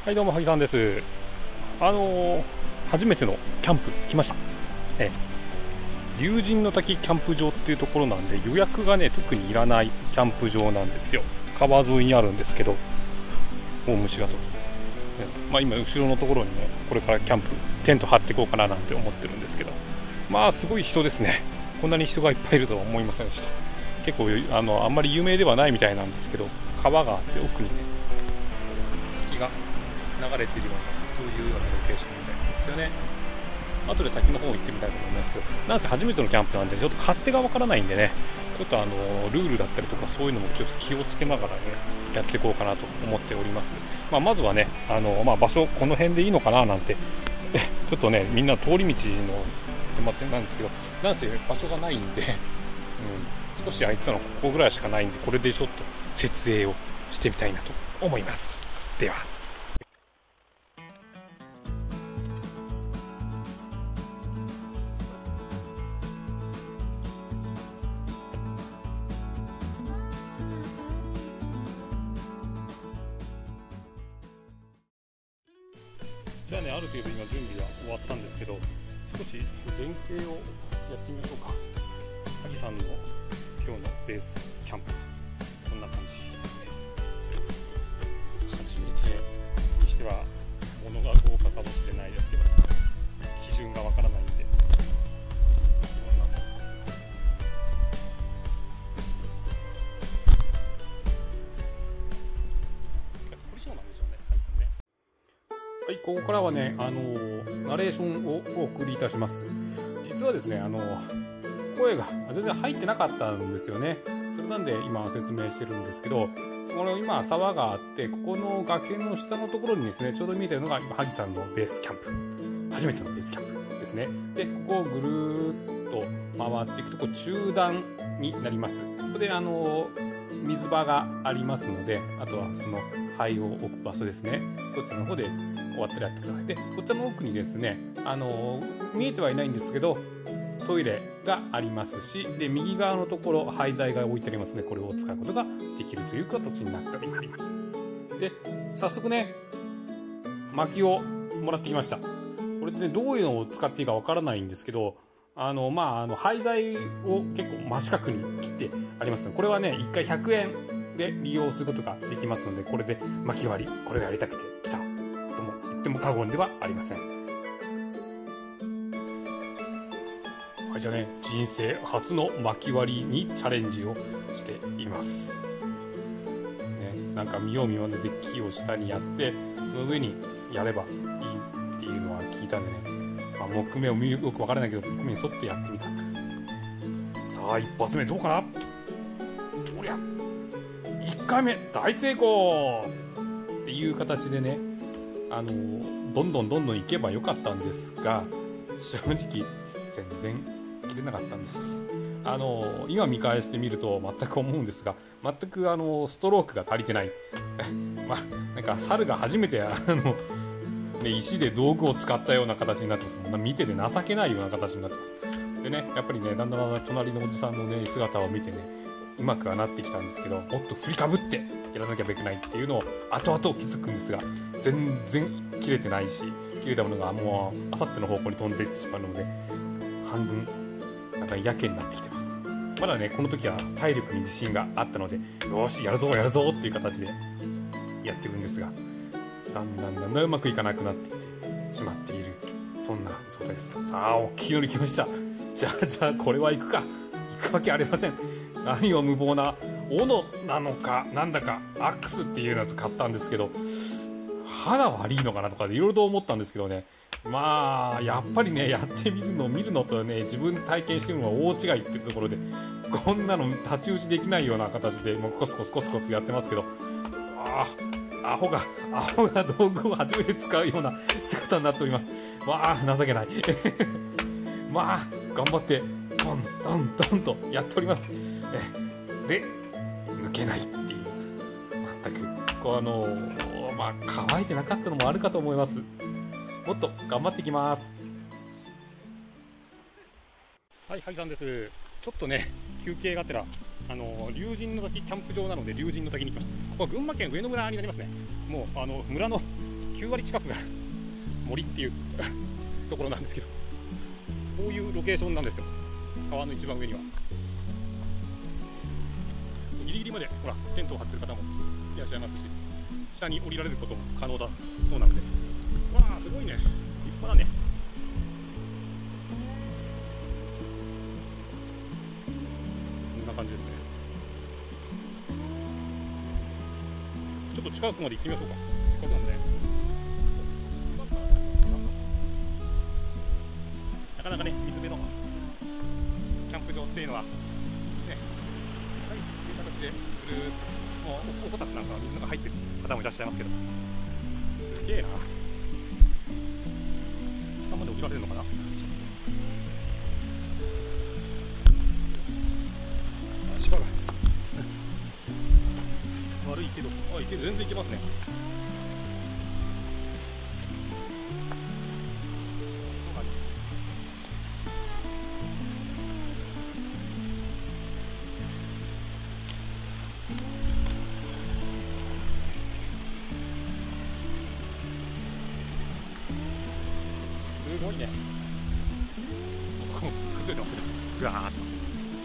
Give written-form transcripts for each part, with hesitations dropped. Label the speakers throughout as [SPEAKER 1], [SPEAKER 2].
[SPEAKER 1] はい、どうも萩さんです。初めてのキャンプ来ました。龍神の滝キャンプ場っていうところなんで、予約がね特にいらないキャンプ場なんですよ。川沿いにあるんですけど、もう虫がと、今後ろのところにね、これからキャンプテント張っていこうかななんて思ってるんですけど、すごい人ですね。こんなに人がいっぱいいるとは思いませんでした。結構あんまり有名ではないみたいなんですけど、川があって奥にね滝が流れているような、そういうようなロケーションみたいなんですよね。後で滝の方行ってみたいと思いますけど、なんせ初めてのキャンプなんでちょっと勝手がわからないんでね、ちょっとルールだったりとかそういうのもちょっと気をつけながらねやっていこうかなと思っております。まずはね場所この辺でいいのかななんてちょっとねみんな通り道のすいませんなんですけど、なんせ場所がないんで、少し空いてたのここぐらいしかないんで、これでちょっと設営をしてみたいなと思います。では。じゃあね、ある程度今準備が終わったんですけど、少し前景をやってみましょうか。萩さんの今日のベースキャンプ、こんな感じですね。初めてにしては物が豪華かもしれないですけど、基準がわからないんで、いろんなもの凝り性なんでしょうね、萩さんね。はい、ここからはね、ナレーションをお送りいたします。実はですね、声が全然入ってなかったんですよね。それなんで今説明してるんですけど、この今沢があって、ここの崖の下のところにですね、ちょうど見えてるのが今萩さんのベースキャンプ、初めてのベースキャンプですね。で、ここをぐるーっと回っていくと、中段になります。ここで水場がありますので、あとはその灰を置く場所ですね。こちらの方で終わったらやってください。で、こちらの奥にですね、見えてはいないんですけど、トイレがありますし、で右側のところ廃材が置いてありますので、これを使うことができるという形になっております。で、早速ね、薪をもらってきました。これでね、どういうのを使っていいかわからないんですけど、廃材を結構真四角に切ってありますので、これはね1回100円で利用することができますので、これで薪割り、これがやりたくて来たとも言っても過言ではありません。はい、じゃあね、人生初の薪割りにチャレンジをしています。ね、なんか見よう見まねで木を下にやって、その上にやればいいっていうのは聞いたんでね、木目をよくわからないけど、木目に沿ってやってみた。さあ、一発目どうかな。おりゃ、1回目大成功っていう形でね、どんどん行けばよかったんですが、正直全然切れなかったんです。今見返してみると全く思うんですが、全くストロークが足りてないなんか猿が初めて石で道具を使ったような形になってます。見てて情けないような形になってます。でね、やっぱりね、だんだん隣のおじさんのね姿を見てね、うまくはなってきたんですけど、もっと振りかぶってやらなきゃいけないっていうのを後々気づくんですが、全然切れてないし、切れたものがもうあさっての方向に飛んでいってしまうので、半分なんかやけになってきてます。まだね、この時は体力に自信があったので、よーしやるぞっていう形でやってるんですが、だんだんうまくいかなくなってきてしまっている、そんな状態です。さあ、大きいのに来ました。じゃあこれは行くか。行くわけありません。何を無謀な斧なのかなんだかアックスっていうやつ買ったんですけど、肌悪いのかなとかでいろいろと思ったんですけどね、やっぱりね、やってみるの見るのとね、自分で体験してみるのは大違いっていうところで、こんなの太刀打ちできないような形でもうコツコツやってますけど、アホが道具を初めて使うような姿になっております。情けない頑張ってトンとやっております。で、抜けないっていう、全く乾いてなかったのもあるかと思います。もっと頑張っていきます。はい、萩さんです。ちょっとね、休憩がてら龍神の滝キャンプ場なので、龍神の滝に来ました。ここは群馬県上野村になりますね。もう村の 9割近くが森っていうところなんですけど、こういうロケーションなんですよ。川の一番上にはギリギリまでほらテントを張ってる方もいらっしゃいますし、下に降りられることも可能だそうなので、わあすごいね、立派だね。こんな感じですね。ちょっと近くまで行ってみましょうか。せっかくなんでね。なかなかね、水辺のキャンプ場っていうのはね、はい、こういう形でぐるーっと、もうお子たちなんかはみんなが入ってる方もいらっしゃいますけど、すげえな。下まで降りられるのかな。足場が悪いけど、全然いけますね。すごいね。崩れてますね。ぐわーっと。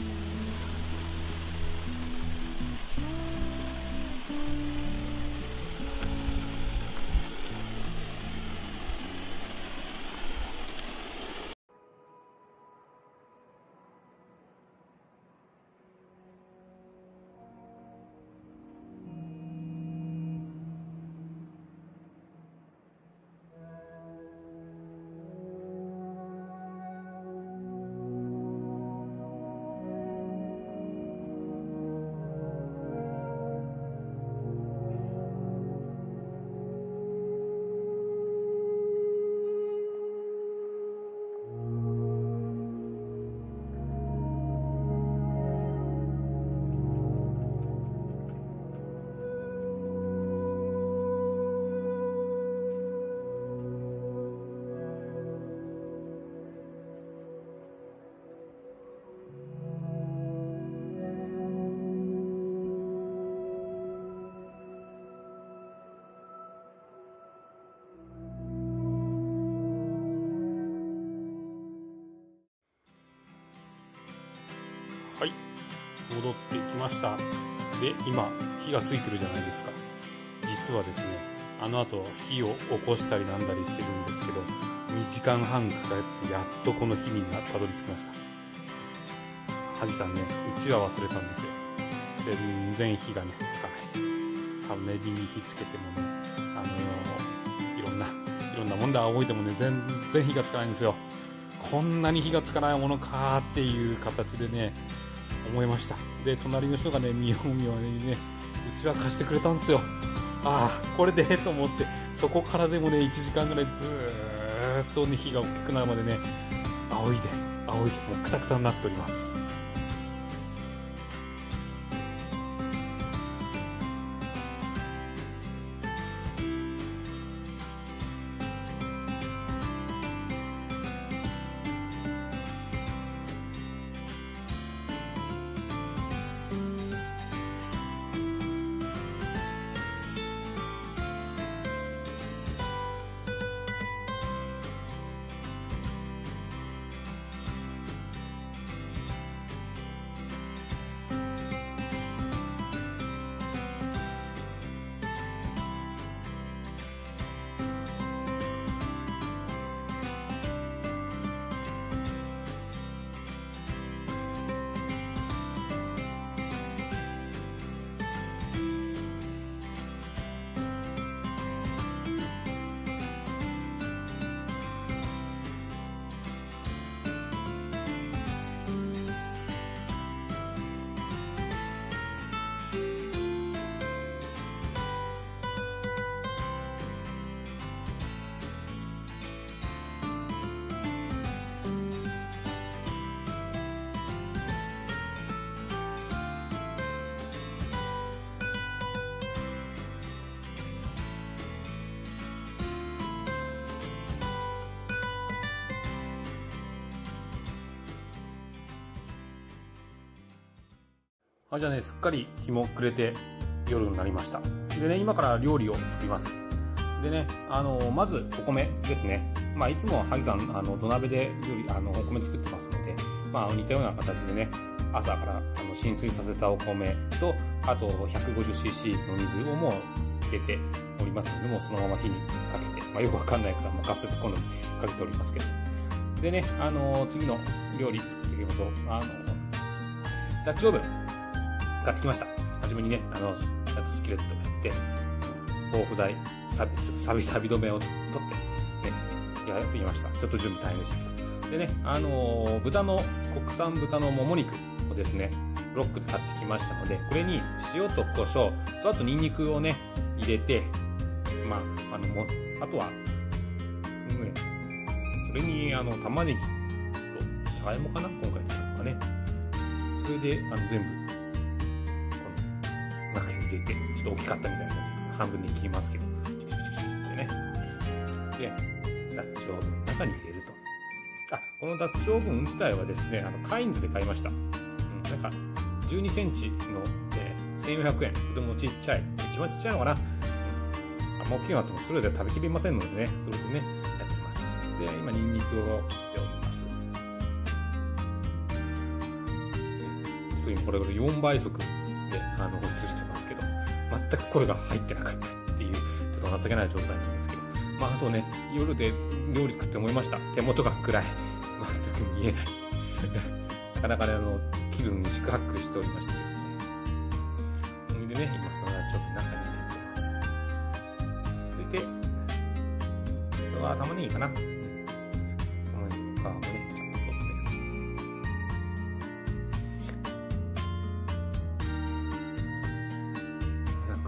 [SPEAKER 1] はい、戻ってきました。で、今火がついてるじゃないですか。実はですね、あの後火を起こしたりなんだりしてるんですけど、2時間半かかってやっとこの火にたどり着きました。ハジさんね、うちは忘れたんですよ。全然火がねつかない。多分ね、火に火つけてもね、いろんなもんだ覚えてもね、全然火がつかないんですよ。こんなに火がつかないものかっていう形でね思いました。で、隣の人がね、見ようにね、うちは貸してくれたんですよ。ああ、これでと思って、そこからでもね、1時間ぐらいずーっとね、火が大きくなるまでね、仰いで、もうクタクタになっております。じゃあね、すっかり日も暮れて夜になりました。でね、今から料理を作ります。 でね、まずお米ですね。まあ、いつも萩さん土鍋で料理お米作ってますので、まあ、似たような形でね、朝から浸水させたお米と、あと 150cc の水をもう入れておりますので、もうそのまま火にかけて、まあ、よくわかんないから、カセットコンロにかけておりますけど。でね、次の料理作っていきましょう。ダッチオーブン買ってきました。はじめにね、スキレットをやって、防腐剤、サビ止めを取ってね、やってみました。ちょっと準備大変でしたけど。でね、国産豚のもも肉をですね、ブロックで買ってきましたので、これに塩と胡椒と、あとニンニクをね、入れて、まあ、あとは、それに、玉ねぎと、じゃがいもかな今回のがね。それで、全部、この中に入れて、ちょっと大きかったみたいなので、半分に切りますけど、チュクチュクチュクチュってね。で、ダッチオーブンの中に入れると。このダッチオーブン自体はですね、カインズで買いました。なんか、12センチの、1400円。とてもちっちゃい。一番ちっちゃいのかな。大きいのあってもそれで食べきれませんのでね、それでね、やってます。で、今、ニンニクを切っております。ちょっと今、これ4倍速で、映してますけど、全く声が入ってなかったっていう、ちょっと情けない状態なんですけど、まあ、あとね、夜で料理作って思いました。手元が暗い。全く見えない。なかなかね、切るのに四苦八苦しておりましたけどね。それでね、今、そのダッチオーブンの中に入れてます。続いて、これは玉ねぎかな。玉ねぎの皮もね、ちゃんと取って。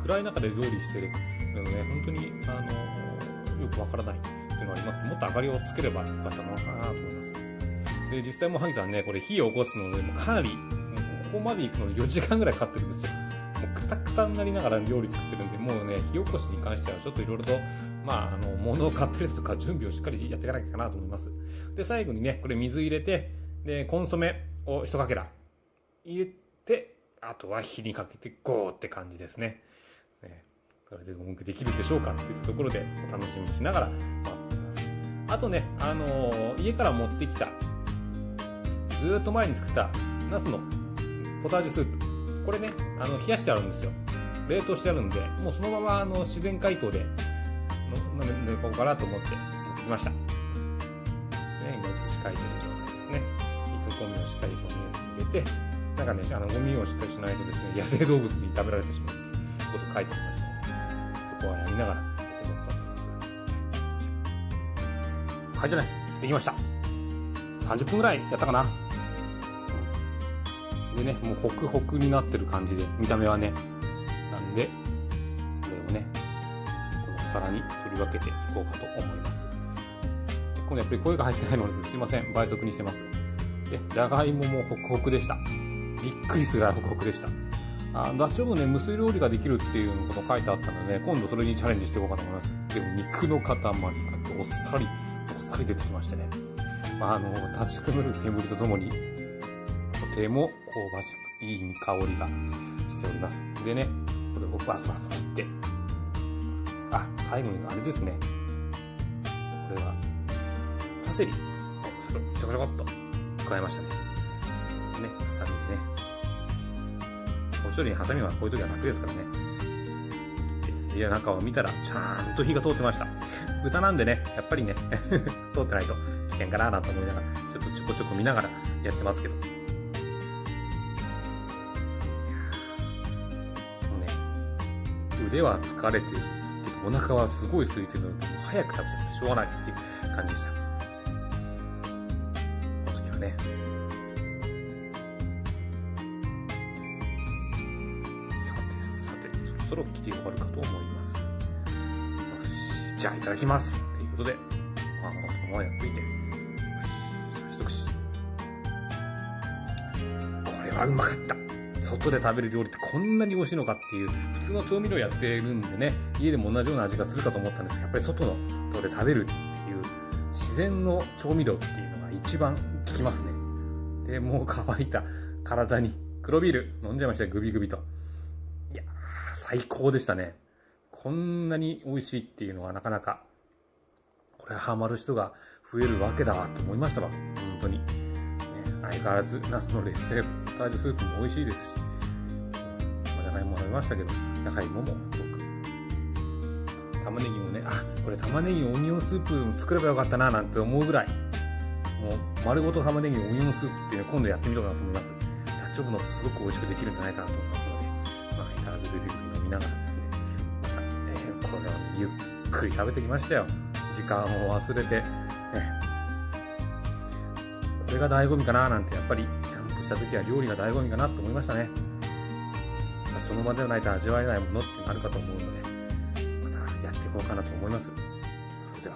[SPEAKER 1] 暗い中で料理してるのでね、本当に、よくわからないっていうのがあります。もっと明かりをつければよかったのかなと思います。で、実際もう萩さんね、これ火を起こすので、もうかなり、ここまで行くのに4時間ぐらいかかってるんですよ。もうくたくたになりながら料理作ってるんで、もうね、火起こしに関してはちょっといろいろと、まあ、物を買ったりとか準備をしっかりやっていかなきゃかなと思います。で、最後にね、これ水入れて、で、コンソメを1かけら入れて、あとは火にかけてゴーって感じですね。これでうまくできるでしょうかっていったところでお楽しみにしながら待っています。あとね、家から持ってきた、ずーっと前に作ったナスのポタージュスープ。これね、冷やしてあるんですよ。冷凍してあるんで、もうそのまま自然解凍で飲こうかなと思って持ってきました。ね、今移し替えてる状態ですね。ゴミをしっかりゴミを入れて、なんかね、ゴミをしっかりしないとですね、野生動物に食べられてしまうっていうことを書いてありましたので、そこはやりながらやっていこうと思います。はい、じゃあね、できました。30分ぐらいやったかな。でね、もうホクホクになってる感じで、見た目はね。なんで、これをね、この皿に取り分けていこうかと思います。で今度やっぱり声が入ってないのですいません。倍速にしてます。で、じゃがいももホクホクでした。びっくりするぐらいホクホクでした。ダッチオーブンね、無水料理ができるっていうこと書いてあったので、今度それにチャレンジしていこうかと思います。でも肉の塊がどっさり出てきましてね。立ち込める煙とともに、とても香ばしくいい香りがしております。でね、これをバスバス切って、最後にあれですね。これは、パセリをちょこちょこっと加えましたね。ね、ハサミでね。お処理にハサミはこういう時は楽ですからね。いや、中を見たら、ちゃんと火が通ってました。豚なんでね、やっぱりね、通ってないと危険かなと思いながら、ちょっとちょこちょこ見ながらやってますけど。もうね、腕は疲れてるけど、お腹はすごい空いてるので、もう早く食べたくてしょうがないっていう感じでした。この時はね。さて、そろそろ切り終わるかと思います。よし、じゃあいただきますっていうことで、そのままやっといて。よし、一口。これはうまかった。外で食べる料理ってこんなに美味しいのかっていう、普通の調味料やってるんでね、家でも同じような味がするかと思ったんですが、やっぱり外のところで食べるっていう自然の調味料っていうのが一番効きますね。で、もう乾いた体に黒ビール飲んじゃいましたよ、グビグビと。いやー、最高でしたね。ここんなに美味しいっていうのはなかなか、これハマる人が増えるわけだわと思いましたわ。本当に。ね、相変わらず、ナスの冷製ポタージュスープも美味しいですし、じゃがいもも食べましたけど、じゃがいもも僕、玉ねぎもね、これ玉ねぎオニオンスープ作ればよかったななんて思うぐらい、もう丸ごと玉ねぎオニオンスープっていうの今度やってみようかなと思います。ダッチオーブンのってすごく美味しくできるんじゃないかなと思いますので、相変わらずビビビ飲みながらですね、また、これをゆっくり食べてきましたよ。時間を忘れて、これが醍醐味かななんて、やっぱりキャンプした時は料理が醍醐味かなと思いましたね。その場ではないと味わえないものってなるかと思うので、またやっていこうかなと思います。それでは。